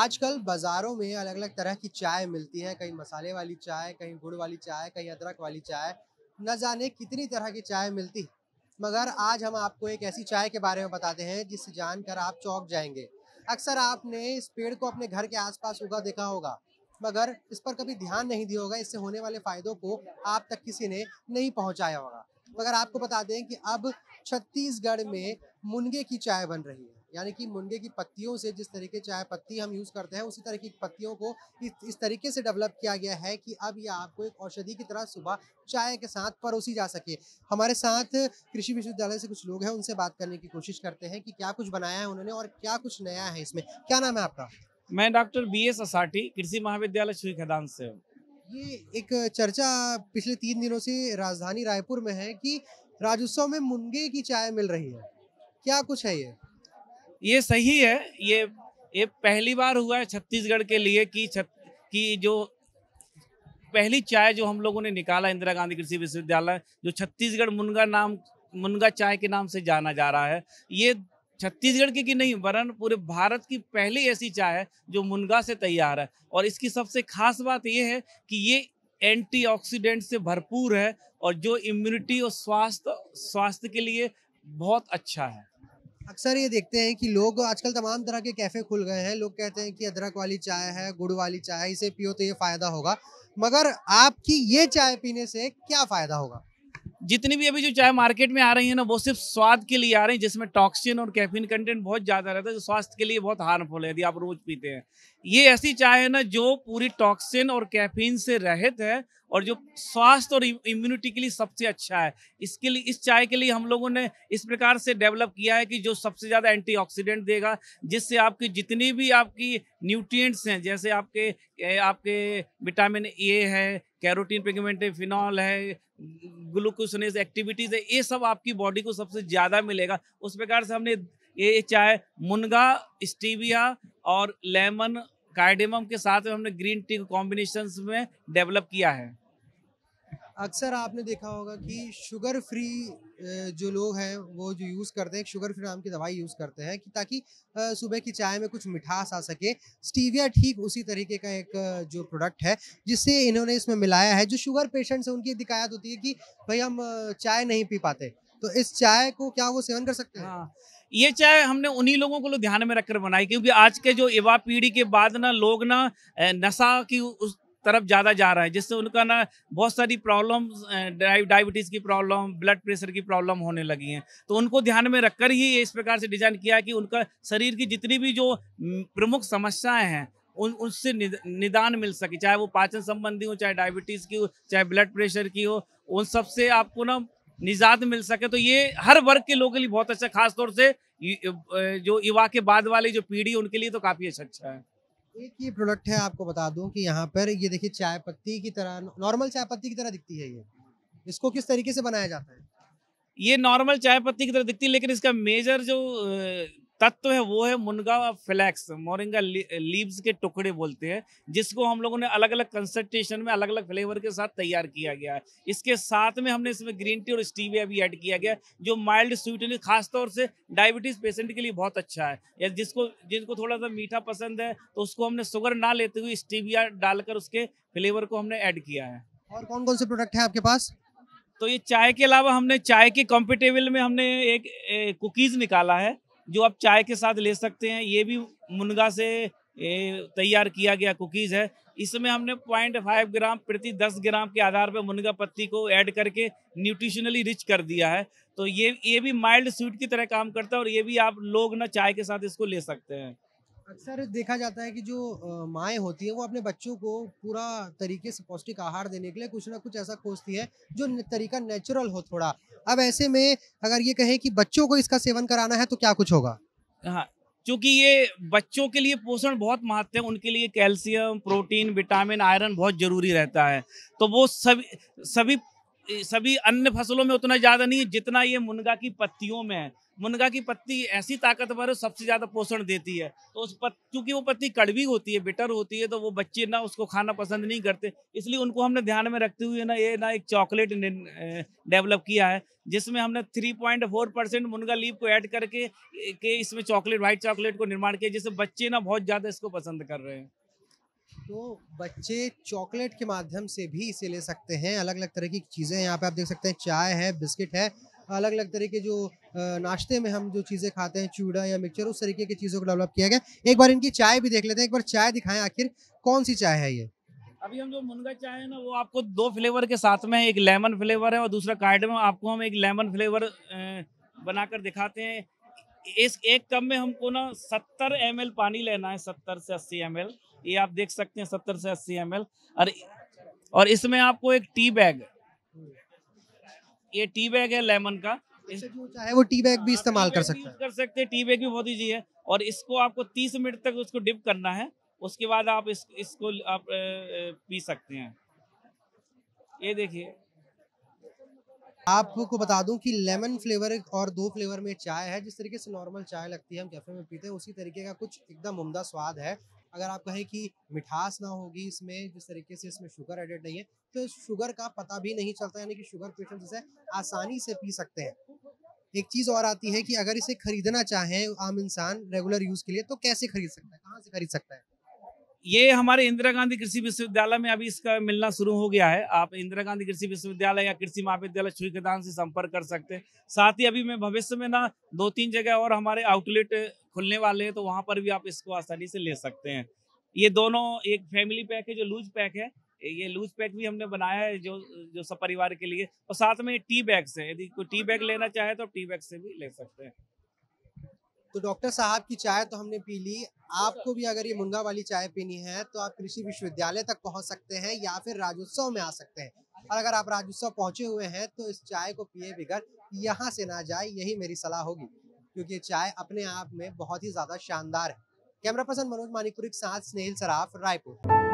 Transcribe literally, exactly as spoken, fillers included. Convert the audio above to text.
आजकल बाज़ारों में अलग-अलग तरह की चाय मिलती है, कहीं मसाले वाली चाय, कहीं गुड़ वाली चाय, कहीं अदरक वाली चाय, न जाने कितनी तरह की चाय मिलती। मगर आज हम आपको एक ऐसी चाय के बारे में बताते हैं जिसे जानकर आप चौंक जाएँगे। अक्सर आपने इस पेड़ को अपने घर के आस-पास उगा देखा होगा, मगर इस पर कभी ध्यान नहीं दिया होगा, इससे होने वाले फ़ायदों को आप तक किसी ने नहीं पहुँचाया होगा। मगर आपको बता दें कि अब छत्तीसगढ़ में मुनगे की चाय बन रही है। यानी कि मुनगे की पत्तियों से जिस तरीके चाय पत्ती हम यूज़ करते हैं, उसी तरह की पत्तियों को इस इस तरीके से डेवलप किया गया है कि अब ये आपको एक औषधि की तरह सुबह चाय के साथ परोसी जा सके। हमारे साथ कृषि विश्वविद्यालय से कुछ लोग हैं, उनसे बात करने की कोशिश करते हैं कि क्या कुछ बनाया है उन्होंने और क्या कुछ नया है इसमें। क्या नाम है आपका? मैं डॉक्टर बी एस असाठी कृषि महाविद्यालय श्री खदान से हूँ। ये एक चर्चा पिछले तीन दिनों से राजधानी रायपुर में है कि राज्योत्सव में मुनगे की चाय मिल रही है। क्या कुछ है ये? ये सही है। ये ये पहली बार हुआ है छत्तीसगढ़ के लिए कि छत कि जो पहली चाय जो हम लोगों ने निकाला इंदिरा गांधी कृषि विश्वविद्यालय, जो छत्तीसगढ़ मुनगा नाम मुनगा चाय के नाम से जाना जा रहा है। ये छत्तीसगढ़ की की नहीं वरन पूरे भारत की पहली ऐसी चाय है जो मुनगा से तैयार है। और इसकी सबसे खास बात ये है कि ये एंटीऑक्सीडेंट से भरपूर है और जो इम्यूनिटी और स्वास्थ्य स्वास्थ्य के लिए बहुत अच्छा है। अक्सर ये देखते हैं कि लोग आजकल तमाम तरह के कैफ़े खुल गए हैं। लोग कहते हैं कि अदरक वाली चाय है, गुड़ वाली चाय है, इसे पियो तो ये फ़ायदा होगा। मगर आपकी ये चाय पीने से क्या फ़ायदा होगा? जितनी भी अभी जो चाय मार्केट में आ रही है ना, वो सिर्फ स्वाद के लिए आ रही है, जिसमें टॉक्सिन और कैफीन कंटेंट बहुत ज़्यादा रहता है, जो स्वास्थ्य के लिए बहुत हार्मफुल है यदि आप रोज पीते हैं। ये ऐसी चाय है ना जो पूरी टॉक्सिन और कैफीन से रहित है और जो स्वास्थ्य और इम्यूनिटी के लिए सबसे अच्छा है। इसके लिए इस चाय के लिए हम लोगों ने इस प्रकार से डेवलप किया है कि जो सबसे ज़्यादा एंटीऑक्सीडेंट देगा, जिससे आपकी जितनी भी आपकी न्यूट्रिएंट्स हैं, जैसे आपके ए, आपके विटामिन ए है, कैरोटीन पिगमेंट है, फिनॉल है, ग्लूकोसिनेज एक्टिविटीज है, ये सब आपकी बॉडी को सबसे ज्यादा मिलेगा। उस प्रकार से हमने ये चाय मुनगा, स्टीविया और लेमन कार्डेमम के साथ में हमने ग्रीन टी कॉम्बिनेशंस में डेवलप किया है। अक्सर आपने देखा होगा कि शुगर फ्री अ, जो लोग हैं वो जो यूज़ करते हैं, एक शुगर फ्री नाम की दवाई यूज़ करते हैं कि ताकि अ, सुबह की चाय में कुछ मिठास आ सके। स्टीविया ठीक उसी तरीके का एक अ, जो प्रोडक्ट है जिससे इन्होंने इसमें मिलाया है। जो शुगर पेशेंट्स हैं उनकी दिक्कत होती है कि भाई हम अ, चाय नहीं पी पाते। तो इस चाय को क्या वो सेवन कर सकते हैं? हाँ, ये चाय हमने उन्हीं लोगों को लो ध्यान में रखकर बनाई, क्योंकि आज के जो युवा पीढ़ी के बाद ना लोग ना अ, नशा की उस तरफ ज़्यादा जा रहा है, जिससे उनका ना बहुत सारी प्रॉब्लम्स, डायबिटीज़ की प्रॉब्लम, ब्लड प्रेशर की प्रॉब्लम होने लगी हैं। तो उनको ध्यान में रखकर ही ये इस प्रकार से डिज़ाइन किया है कि उनका शरीर की जितनी भी जो उम, प्रमुख समस्याएँ हैं, उन उससे निद निदान मिल सके। चाहे वो पाचन संबंधी हो, चाहे डायबिटीज़ की हो, चाहे ब्लड प्रेशर की हो, उन सब से आपको ना निजात मिल सके। तो ये हर वर्ग के लोगों के लिए बहुत अच्छा, खास तौर से य अ, जो युवा के बाद वाली जो पीढ़ी है उनके लिए तो काफ़ी अच्छा अच्छा है। एक ये प्रोडक्ट है, आपको बता दूँ कि यहाँ पर ये देखिए चाय पत्ती की तरह नॉर्मल चाय पत्ती की तरह दिखती है ये। इसको किस तरीके से बनाया जाता है? ये नॉर्मल चाय पत्ती की तरह दिखती है, लेकिन इसका मेजर जो अ, तत्व है वो है मुनगा फ्लेक्स, मोरिंगा ली, लीव्स के टुकड़े बोलते हैं, जिसको हम लोगों ने अलग अलग कंसंट्रेशन में अलग अलग फ्लेवर के साथ तैयार किया गया है। इसके साथ में हमने इसमें ग्रीन टी और स्टीविया भी ऐड किया गया है, जो माइल्ड स्वीटनिंग खास तौर से डायबिटीज पेशेंट के लिए बहुत अच्छा है। या जिसको जिनको थोड़ा सा मीठा पसंद है तो उसको हमने शुगर ना लेते हुए स्टीविया डालकर उसके फ्लेवर को हमने ऐड किया है। और कौन-कौन से प्रोडक्ट हैं आपके पास? तो ये चाय के अलावा हमने चाय के कॉम्पिटेबल में हमने एक ए, कुकीज़ निकाला है, जो आप चाय के साथ ले सकते हैं। ये भी मुनगा से ए, तैयार किया गया कुकीज़ है। इसमें हमने पॉइंट फाइव ग्राम प्रति दस ग्राम के आधार पर मुनगा पत्ती को ऐड करके न्यूट्रिशनली रिच कर दिया है। तो ये ये भी माइल्ड स्वीट की तरह काम करता है और ये भी आप लोग ना चाय के साथ इसको ले सकते हैं। अक्सर देखा जाता है कि जो अ, माएँ होती हैं वो अपने बच्चों को पूरा तरीके से पौष्टिक आहार देने के लिए कुछ ना कुछ ऐसा खोजती है जो न तरीका नेचुरल हो थोड़ा। अब ऐसे में अगर ये कहें कि बच्चों को इसका सेवन कराना है तो क्या कुछ होगा? हाँ, चूँकि ये बच्चों के लिए पोषण बहुत महत्व है, उनके लिए कैल्शियम, प्रोटीन, विटामिन, आयरन बहुत ज़रूरी रहता है। तो वो सभी सभी सभी अन्य फसलों में उतना ज़्यादा नहीं है जितना ये मुनगा की पत्तियों में है। मुनगा की पत्ती ऐसी ताकतवर है, सबसे ज़्यादा पोषण देती है। तो उस पत चूँकि वो पत्ती कड़वी होती है, बिटर होती है, तो वो बच्चे ना उसको खाना पसंद नहीं करते। इसलिए उनको हमने ध्यान में रखते हुए ना ये ना एक चॉकलेट निन अ, डेवलप किया है, जिसमें हमने थ्री पॉइंट फोर परसेंट मुनगा लीफ को ऐड करके ए, के इसमें चॉकलेट व्हाइट चॉकलेट को निर्माण किया, जिससे बच्चे ना बहुत ज़्यादा इसको पसंद कर रहे हैं। तो बच्चे चॉकलेट के माध्यम से भी इसे ले सकते हैं। अलग-अलग तरह की चीज़ें यहाँ पे आप देख सकते हैं, चाय है, बिस्किट है, अलग-अलग तरह के जो अ, नाश्ते में हम जो चीज़ें खाते हैं, चूड़ा या मिक्सचर, उस तरीके की चीज़ों को डेवलप किया गया है। एक बार इनकी चाय भी देख लेते हैं, एक बार चाय दिखाएँ आखिर कौन-सी चाय है ये? अभी हम जो मुनगा चाय है ना वो आपको दो फ्लेवर के साथ में है, एक लेमन फ्लेवर है और दूसरा कार्डमम। आपको हम एक लेमन फ्लेवर अ, बनाकर दिखाते हैं। इस एक कप में हमको ना सत्तर एम एल पानी लेना है, सत्तर से अस्सी एम एल। ये आप देख सकते हैं सत्तर से अस्सी एम एल। और और इसमें आपको एक टी बैग, ये टी बैग है लेमन का। इस अच्छा, जो चाहे वो टी बैग भी हाँ, टी इस्तेमाल कर बैग भी सकता यूज है। कर सकते हैं, टी बैग भी बहुत ईजी है। और इसको आपको तीस मिनट तक उसको डिप करना है, उसके बाद आप इस इसको आप अ, अ, पी सकते हैं। ये देखिए। आपको बता दूं कि लेमन फ्लेवर और दो फ्लेवर में चाय है। जिस तरीके से नॉर्मल चाय लगती है, हम कैफ़े में पीते हैं, उसी तरीके का कुछ एकदम उम्दा स्वाद है। अगर आप कहें कि मिठास ना होगी इसमें, जिस तरीके से इसमें शुगर एडेड नहीं है, तो इस शुगर का पता भी नहीं चलता, यानी कि शुगर पेशेंट इसे आसानी से पी सकते हैं। एक चीज़ और आती है कि अगर इसे खरीदना चाहे आम इंसान रेगुलर यूज़ के लिए, तो कैसे खरीद सकता है? कहाँ से खरीद सकता है? ये हमारे इंदिरा गांधी कृषि विश्वविद्यालय में अभी इसका मिलना शुरू हो गया है। आप इंदिरा गांधी कृषि विश्वविद्यालय या कृषि महाविद्यालय छुईखदान से संपर्क कर सकते हैं। साथ ही अभी मैं भविष्य में ना दो तीन जगह और हमारे आउटलेट खुलने वाले हैं, तो वहां पर भी आप इसको आसानी से ले सकते हैं। ये दोनों एक फैमिली पैक है जो लूज पैक है। ये लूज पैक भी हमने बनाया है जो जो सब परिवार के लिए। और साथ में टी बैग्स है, यदि कोई टी बैग लेना चाहे तो टी बैग से भी ले सकते हैं। तो डॉक्टर साहब की चाय तो हमने पी ली। आपको भी अगर ये मुनगा वाली चाय पीनी है, तो आप कृषि विश्वविद्यालय तक पहुंच सकते हैं या फिर राज्योत्सव में आ सकते हैं। और अगर आप राज्योत्सव पहुंचे हुए हैं, तो इस चाय को पिए बगैर यहाँ से ना जाए, यही मेरी सलाह होगी, क्योंकि ये चाय अपने आप में बहुत ही ज़्यादा शानदार है। कैमरा पर्सन मनोज मानिकपुरी के साथ स्नेहिल सराफ, रायपुर।